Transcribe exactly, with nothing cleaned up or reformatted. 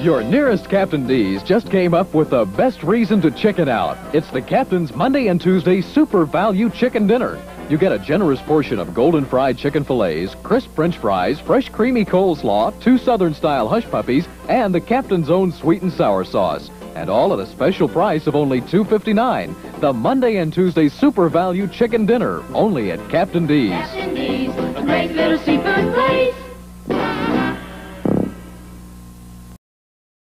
Your nearest Captain D's just came up with the best reason to chicken out. It's the Captain's Monday and Tuesday Super Value Chicken Dinner. You get a generous portion of golden fried chicken fillets, crisp French fries, fresh creamy coleslaw, two Southern-style hush puppies, and the Captain's own sweet and sour sauce. And all at a special price of only two fifty-nine. The Monday and Tuesday Super Value Chicken Dinner, only at Captain D's. Captain D's, a great little seafood place.